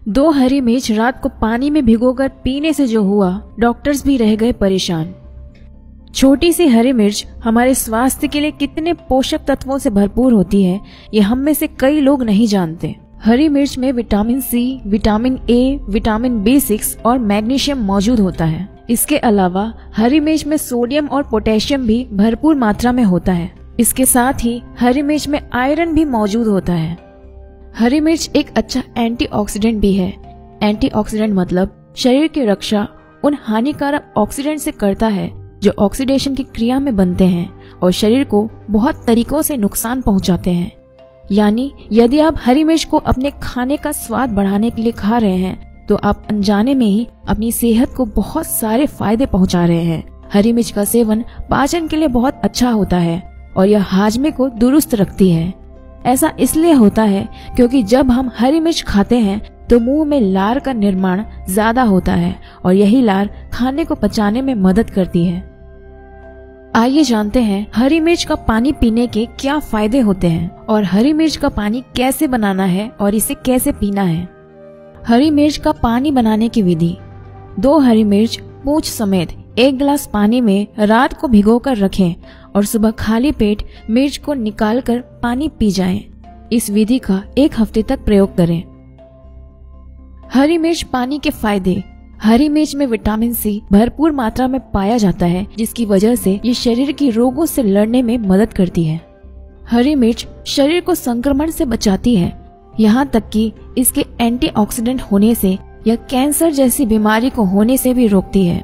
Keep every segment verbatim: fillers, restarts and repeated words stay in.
दो हरी मिर्च रात को पानी में भिगोकर पीने से जो हुआ, डॉक्टर्स भी रह गए परेशान। छोटी सी हरी मिर्च हमारे स्वास्थ्य के लिए कितने पोषक तत्वों से भरपूर होती है, ये हम में से कई लोग नहीं जानते। हरी मिर्च में vitamin C, vitamin A, vitamin B six और मैग्नीशियम मौजूद होता है। इसके अलावा हरी मिर्च में सोडियम और पोटेशियम भी भरपूर मात्रा में होता है। इसके साथ ही हरी मिर्च में आयरन भी मौजूद होता है। हरी मिर्च एक अच्छा एंटीऑक्सीडेंट भी है। एंटीऑक्सीडेंट मतलब शरीर की रक्षा उन हानिकारक ऑक्सीडेंट से करता है जो ऑक्सीडेशन की क्रिया में बनते हैं और शरीर को बहुत तरीकों से नुकसान पहुंचाते हैं। यानी यदि आप हरी मिर्च को अपने खाने का स्वाद बढ़ाने के लिए खा रहे हैं तो आप अनजाने में ही अपनी सेहत को बहुत सारे फायदे पहुंचा रहे हैं। हरी मिर्च का सेवन पाचन के लिए बहुत अच्छा होता है और यह हाजमे को दुरुस्त रखती है। ऐसा इसलिए होता है क्योंकि जब हम हरी मिर्च खाते हैं तो मुंह में लार का निर्माण ज्यादा होता है और यही लार खाने को पचाने में मदद करती है। आइए जानते हैं हरी मिर्च का पानी पीने के क्या फायदे होते हैं और हरी मिर्च का पानी कैसे बनाना है और इसे कैसे पीना है। हरी मिर्च का पानी बनाने की विधि। दो हरी मिर्च पूंछ समेत एक गिलास पानी में रात को भिगोकर रखें और सुबह खाली पेट मिर्च को निकालकर पानी पी जाएं। इस विधि का एक हफ्ते तक प्रयोग करें। हरी मिर्च पानी के फायदे। हरी मिर्च में विटामिन सी भरपूर मात्रा में पाया जाता है, जिसकी वजह से ये शरीर की रोगों से लड़ने में मदद करती है। हरी मिर्च शरीर को संक्रमण से बचाती है, यहाँ तक कि इसके एंटीऑक्सीडेंट होने से यह कैंसर जैसी बीमारी को होने से भी रोकती है।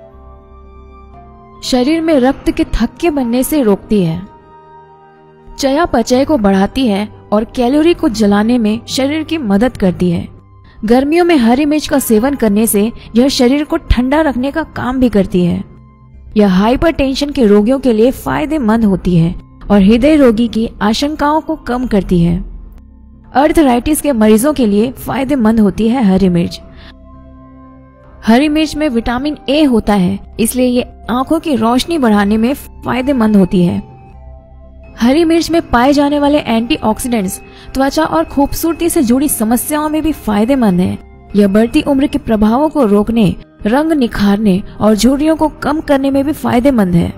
शरीर में रक्त के थक्के बनने से रोकती है। चयापचय को बढ़ाती है और कैलोरी को जलाने में शरीर की मदद करती है। गर्मियों में हरी मिर्च का सेवन करने से यह शरीर को ठंडा रखने का काम भी करती है। यह हाइपरटेंशन के रोगियों के लिए फायदेमंद होती है और हृदय रोगी की आशंकाओं को कम करती है। अर्थराइटिस के मरीजों के लिए फायदेमंद होती है हरी मिर्च। हरी मिर्च में विटामिन ए होता है, इसलिए ये आंखों की रोशनी बढ़ाने में फायदेमंद होती है। हरी मिर्च में पाए जाने वाले एंटीऑक्सीडेंट्स त्वचा और खूबसूरती से जुड़ी समस्याओं में भी फायदेमंद है। यह बढ़ती उम्र के प्रभावों को रोकने, रंग निखारने और झुर्रियों को कम करने में भी फायदेमंद है।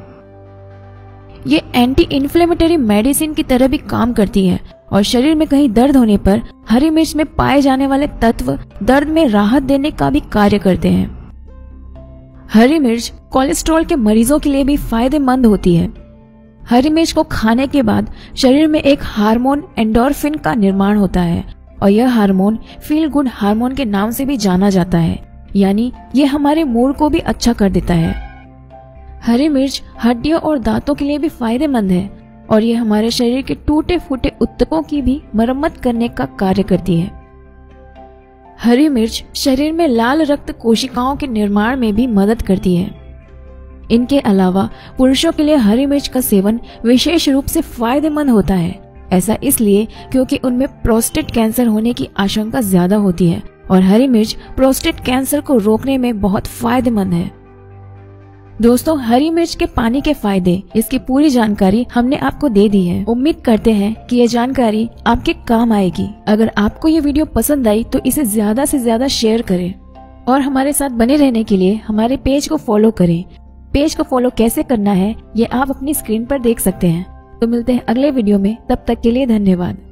ये एंटी इन्फ्लेमेटरी मेडिसिन की तरह भी काम करती है और शरीर में कहीं दर्द होने पर हरी मिर्च में पाए जाने वाले तत्व दर्द में राहत देने का भी कार्य करते हैं। हरी मिर्च कोलेस्ट्रॉल के मरीजों के लिए भी फायदेमंद होती है। हरी मिर्च को खाने के बाद शरीर में एक हार्मोन एंडोर्फिन का निर्माण होता है और यह हार्मोन फील गुड हार्मोन के नाम से भी जाना जाता है, यानी ये हमारे मूड को भी अच्छा कर देता है। हरी मिर्च हड्डियों और दांतों के लिए भी फायदेमंद है और ये हमारे शरीर के टूटे फूटे ऊतकों की भी मरम्मत करने का कार्य करती है। हरी मिर्च शरीर में लाल रक्त कोशिकाओं के निर्माण में भी मदद करती है। इनके अलावा पुरुषों के लिए हरी मिर्च का सेवन विशेष रूप से फायदेमंद होता है। ऐसा इसलिए क्योंकि उनमें प्रोस्टेट कैंसर होने की आशंका ज्यादा होती है और हरी मिर्च प्रोस्टेट कैंसर को रोकने में बहुत फायदेमंद है। दोस्तों, हरी मिर्च के पानी के फायदे, इसकी पूरी जानकारी हमने आपको दे दी है। उम्मीद करते हैं कि ये जानकारी आपके काम आएगी। अगर आपको ये वीडियो पसंद आई तो इसे ज्यादा से ज्यादा शेयर करें और हमारे साथ बने रहने के लिए हमारे पेज को फॉलो करें। पेज को फॉलो कैसे करना है ये आप अपनी स्क्रीन पर देख सकते हैं। तो मिलते हैं अगले वीडियो में, तब तक के लिए धन्यवाद।